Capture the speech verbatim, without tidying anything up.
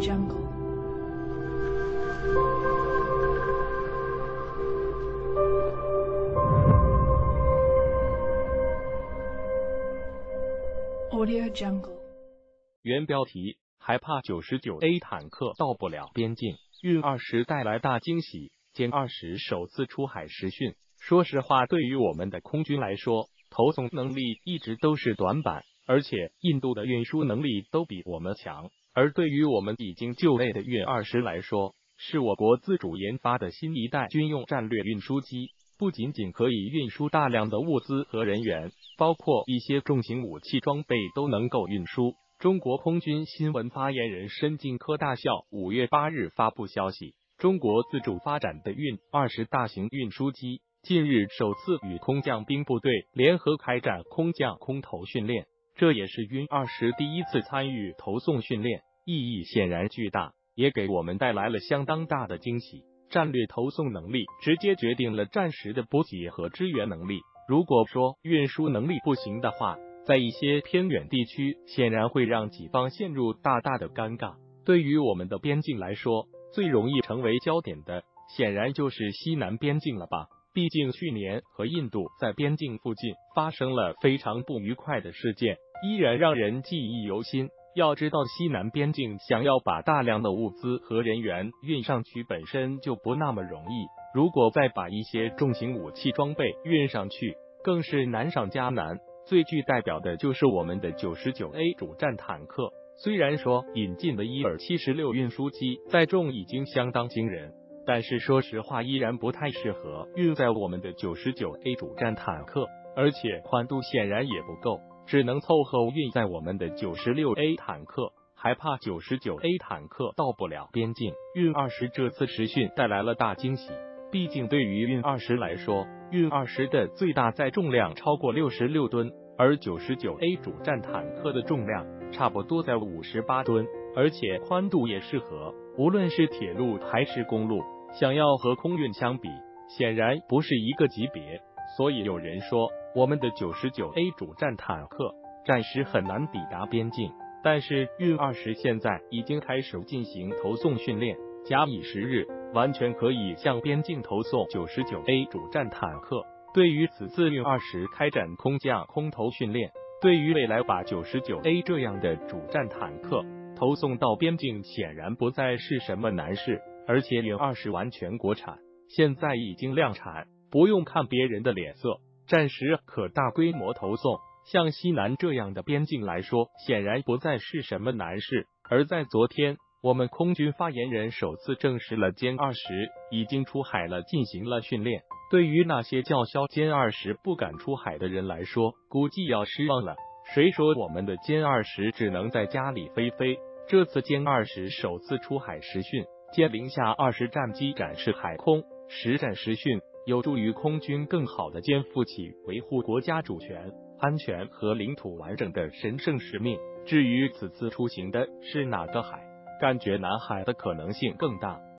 Jungle. Audio Jungle. 原标题：害怕 九十九 A 坦克到不了边境，运二十带来大惊喜。歼二十首次出海实训。说实话，对于我们的空军来说，投送能力一直都是短板，而且印度的运输能力都比我们强。而对于我们已经就位的运二十来说，是我国自主研发的新一代军用战略运输机，不仅仅可以运输大量的物资和人员，包括一些重型武器装备都能够运输。中国空军新闻发言人申进科大校五月八日发布消息，中国自主发展的运二十大型运输机近日首次与空降兵部队联合开展空降空投训练，这也是运二十第一次参与投送训练，意义显然巨大，也给我们带来了相当大的惊喜。战略投送能力直接决定了战时的补给和支援能力。如果说运输能力不行的话，在一些偏远地区显然会让己方陷入大大的尴尬。对于我们的边境来说，最容易成为焦点的显然就是西南边境了吧。毕竟去年和印度在边境附近发生了非常不愉快的事件，依然让人记忆犹新。要知道，西南边境想要把大量的物资和人员运上去本身就不那么容易，如果再把一些重型武器装备运上去，更是难上加难。最具代表的就是我们的 九十九 A 主战坦克，虽然说引进的伊尔七十六运输机载重已经相当惊人，但是说实话依然不太适合运载我们的 九十九 A 主战坦克，而且宽度显然也不够，只能凑合运载我们的 九十六 A 坦克，还怕 九十九 A 坦克到不了边境。运二十这次实训带来了大惊喜，毕竟对于运二十来说，运二十的最大载重量超过六十六吨，而 九十九 A 主战坦克的重量差不多在五十八吨，而且宽度也适合，无论是铁路还是公路，想要和空运相比，显然不是一个级别。所以有人说，我们的 九十九 A 主战坦克暂时很难抵达边境，但是运二十现在已经开始进行投送训练，假以时日，完全可以向边境投送 九十九 A 主战坦克。对于此次运二十开展空降空投训练，对于未来把 九十九 A 这样的主战坦克投送到边境显然不再是什么难事，而且运二十完全国产，现在已经量产，不用看别人的脸色，暂时可大规模投送。像西南这样的边境来说，显然不再是什么难事。而在昨天，我们空军发言人首次证实了歼二十已经出海了，进行了训练。对于那些叫嚣歼二十不敢出海的人来说，估计要失望了。谁说我们的歼二十只能在家里飞飞？这次歼二十首次出海实训，歼零下二十战机展示海空实战实训，有助于空军更好地肩负起维护国家主权、安全和领土完整的神圣使命。至于此次出行的是哪个海，感觉南海的可能性更大。